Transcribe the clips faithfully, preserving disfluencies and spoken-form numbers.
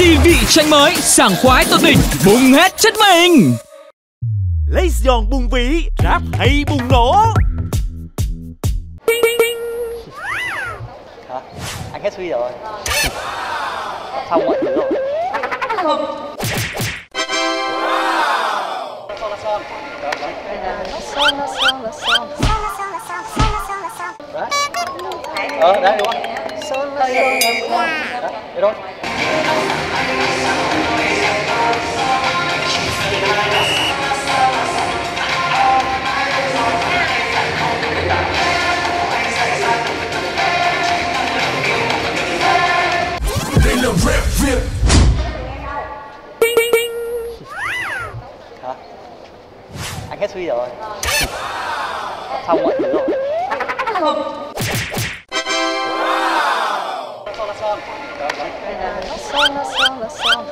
Oxy vị chanh mới, sảng khoái tột đỉnh, bùng hết chất mình. Lấy giòn bùng vị, rap hay bùng nổ. Hả? Anh hết suy rồi. Xong mọi thứ rồi. Son là son là son. Đấy. Ờ, đấy đúng không? Son là son là son. Đấy, đấy thôi. Hả? Anh hết suy rồi. Xong mọi thứ rồi. Son là son. Son là son là son.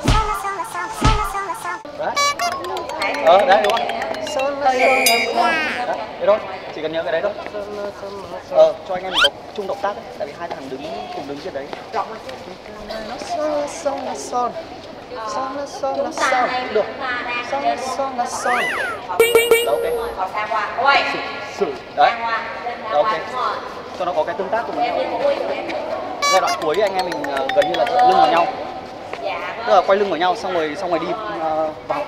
Đấy. Ờ, đấy đúng không? Son là son là son. Đấy, đấy thôi. Chỉ cần nhớ cái đấy thôi. Ờ, cho anh em có chung động tác ấy. Tại vì hai thằng đứng cùng đứng trên đấy. Son là son là son. Son là son là son. Được. Son là son là son. Ok. Sử. Đấy. Đó, ok. Cho nó có cái tương tác của mình. Giai đoạn cuối anh em mình uh, gần như là lưng vào nhau. Tức là quay lưng vào nhau xong rồi xong rồi đi uh, vào.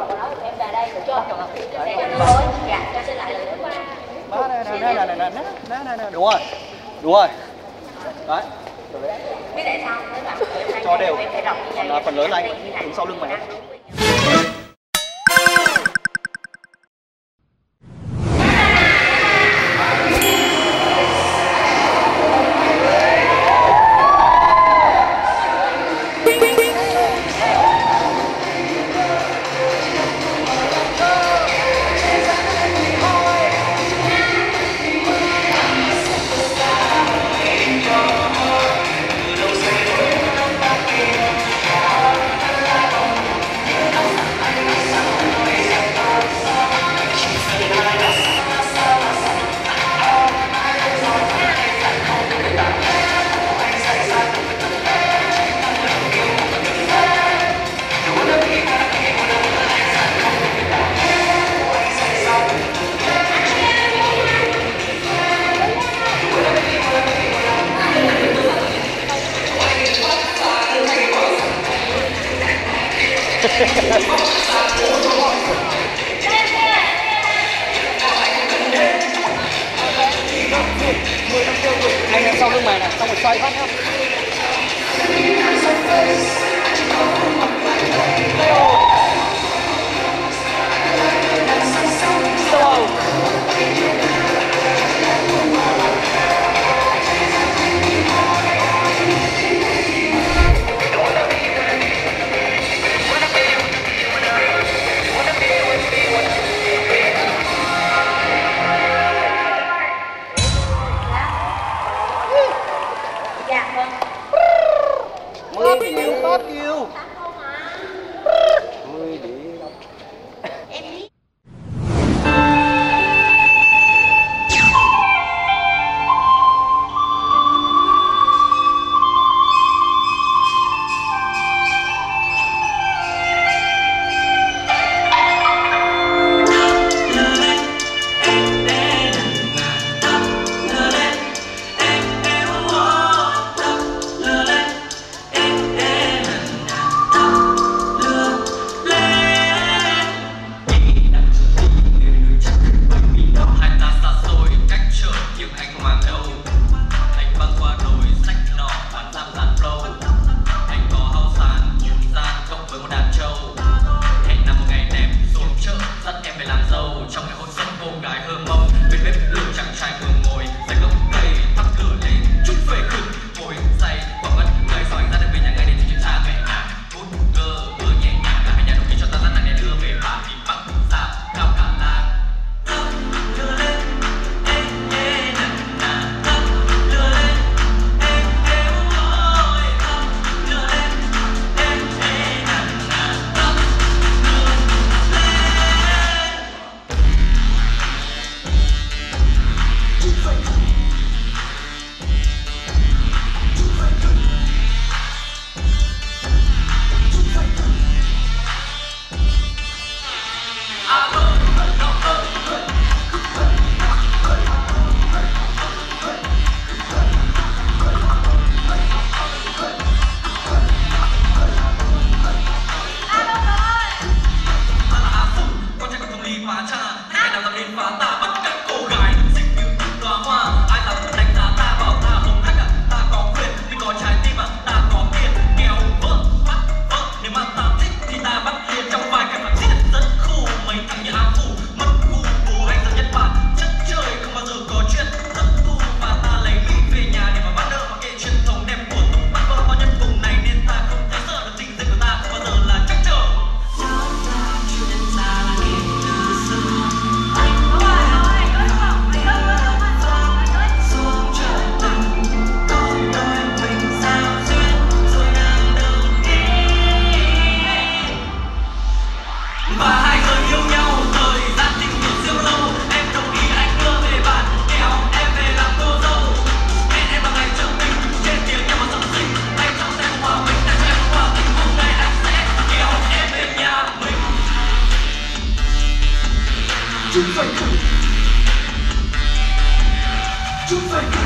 Đúng rồi. Đúng rồi. Đấy. Biết tại sao? Cho đều. Còn uh, phần lớn là anh đứng sau lưng mày. Anh lên sau lưng mày này, xong rồi xoay phát nhá. Fuck you, fuck you.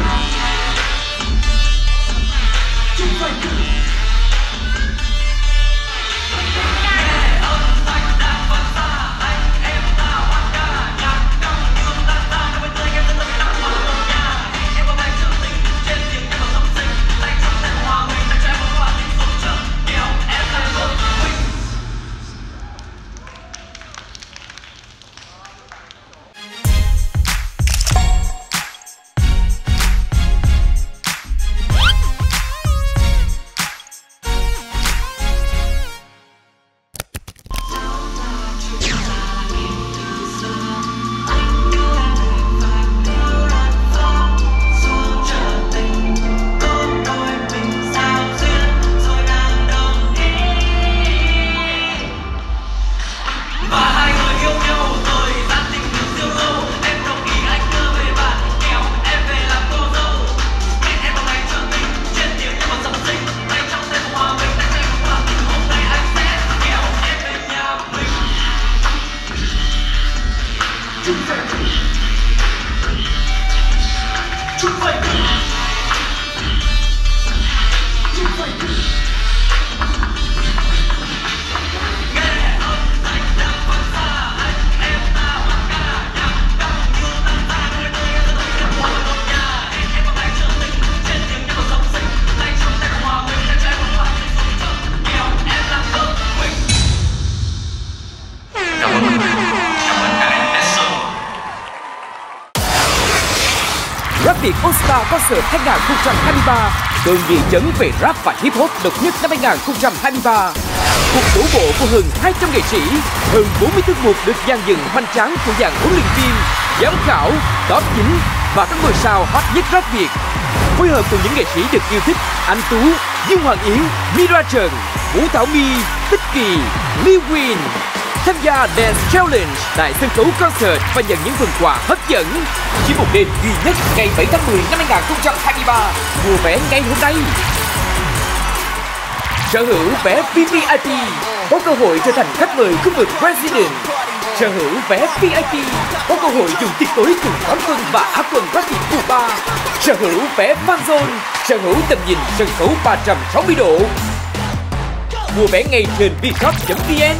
Rap Việt All Star Concert hai không hai ba, cơn nghị chấn về rap và hip hop độc nhất năm hai không hai ba. Cuộc đổ bộ của hơn hai trăm nghệ sĩ, hơn bốn mươi tiết mục được dàn dựng hoành tráng của dàn huấn luyện viên, giám khảo, top chín và các ngôi sao hot nhất rap Việt. Phối hợp cùng những nghệ sĩ được yêu thích Anh Tú, Dương Hoàng Yến, Mira Trần, Vũ Thảo My, Tích Kỳ, Liêu Quỳnh. Tham gia Dance Challenge tại sân khấu concert và nhận những phần quà hấp dẫn. Chỉ một đêm duy nhất ngày bảy tháng mười năm hai không hai ba. Mua vé ngay hôm nay. Sở hữu vé vê vê i pê có cơ hội trở thành khách mời khu vực Resident. Sở hữu vé vê i pê có cơ hội dùng tiệc tối cùng quán quân và á quân Rap Việt Cuba. Sở hữu vé Fan Zone, sở hữu tầm nhìn sân khấu ba trăm sáu mươi độ. Mua vé ngay trên vshop chấm vn.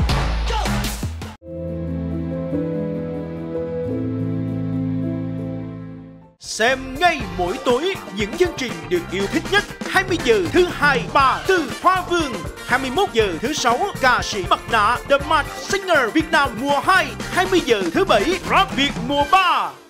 Xem ngay mỗi tối những chương trình được yêu thích nhất. hai mươi giờ thứ hai, bà Từ Hoa Vương. hai mươi mốt giờ thứ sáu, ca sĩ Mặt Nạ The Masked Singer Việt Nam mùa hai. hai mươi giờ thứ bảy, Rap Việt mùa ba.